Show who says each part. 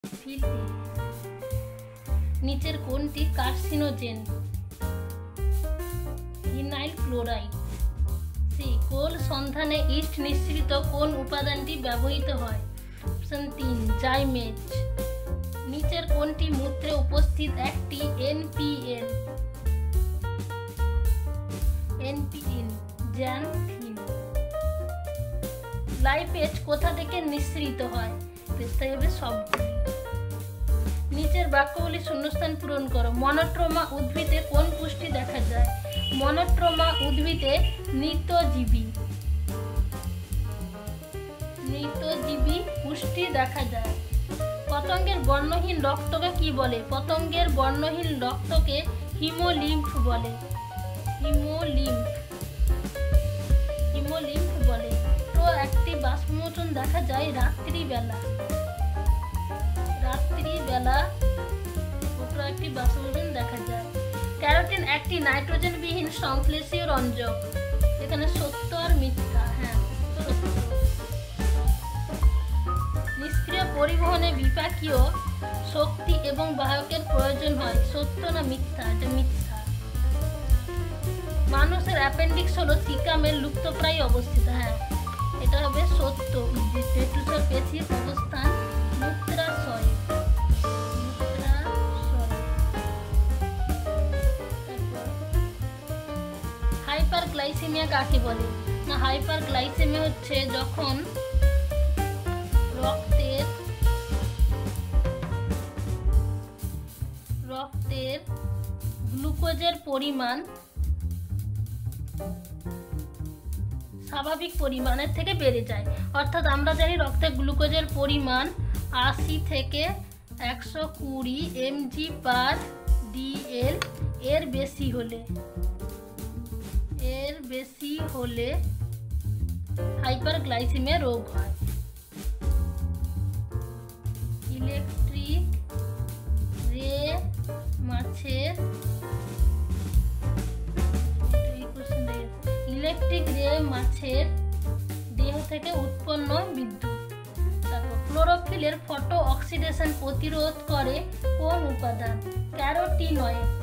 Speaker 1: নিচের কোনটি carcinogen? Phenyl chloride. C. কোল সন্ধানে ইস্ট নিঃসৃত কোন উপাদানটি ব্যবহৃত হয়? Option 3 zymase. নিচের কোনটি মূত্রে উপস্থিত একটি এনপিএল? জ্যানথিন। লাইপেজ কোথা থেকে নিঃসৃত হয়? পেতে হবে সবগুলি। নিচের বাক্যগুলি শূন্যস্থান পূরণ করো। মনোট্রমা উদ্ভিদে কোন পুষ্টি দেখা যায়? মনোট্রমা উদ্ভিদে মৃতজীবী পুষ্টি দেখা যায়। পতঙ্গের বর্ণহীন রক্তকে কি বলে? পতঙ্গের বর্ণহীন রক্তকে হিমোলিম্ফ বলে। হিমোলিম্ফ বলে। তো একটি বাষ্পমোচন দেখা যায় রাত্রিবেলা। একটি বাষ্পমোচন দেখা যায়। ক্যারোটিন একটি নাইট্রোজেনবিহীন সংশ্লেষীয় রঞ্জক। এখানে সত্য আর মিথ্যা? হ্যাঁ, নিষ্ক্রিয় পরিবহনে বিপাকীয় শক্তি এবং বাহকের প্রয়োজন হয়। সত্য না মিথ্যা? এটা মিথ্যা। মানুষের অ্যাপেন্ডিক্স হলো সিকামের লুপ্তপ্রায় অবস্থিত। হ্যাঁ, এটা হবে সত্য। পেটুসার পেশির অবস্থান মূত্রাশয়। হাইপারগ্লাইসেমিয়া কাকে বলে? না, হাইপারগ্লাইসেমিয়া হচ্ছে যখন রক্তের গ্লুকোজের পরিমাণ স্বাভাবিক পরিমাণের থেকে বেড়ে যায়। অর্থাৎ আমরা জানি রক্তের গ্লুকোজের পরিমাণ 80 থেকে 120 mg/dl এর বেশি হলে হাইপারগ্লাইসেমিয়া রোগ হয়। ইলেকট্রিক রে মাছের দেহ থেকে উৎপন্ন বিদ্যুৎ। তারপর ক্লোরোফিলের ফটো অক্সিডেশন প্রতিরোধ করে কোন উপাদান? ক্যারোটিনয়েড।